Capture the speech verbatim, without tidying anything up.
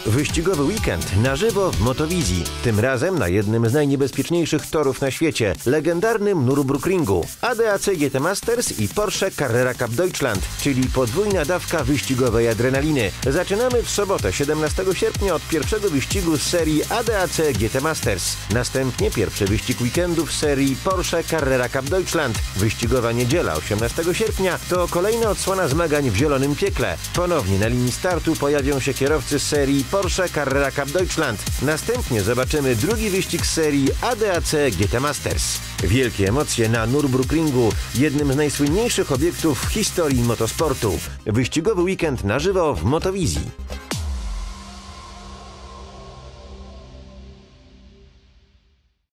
Wyścigowy weekend na żywo w Motowizji. Tym razem na jednym z najniebezpieczniejszych torów na świecie, legendarnym Nürburgringu. A D A C G T Masters i Porsche Carrera Cup Deutschland, czyli podwójna dawka wyścigowej adrenaliny. Zaczynamy w sobotę, siedemnastego sierpnia od pierwszego wyścigu z serii A D A C G T Masters. Następnie pierwszy wyścig weekendu w serii Porsche Carrera Cup Deutschland. Wyścigowa niedziela, osiemnastego sierpnia, to kolejna odsłona zmagań w zielonym piekle. Ponownie na linii startu pojawią się kierowcy z serii Porsche Carrera Cup Deutschland. Następnie zobaczymy drugi wyścig z serii A D A C G T Masters. Wielkie emocje na Nürburgringu, jednym z najsłynniejszych obiektów w historii motosportu. Wyścigowy weekend na żywo w Motowizji.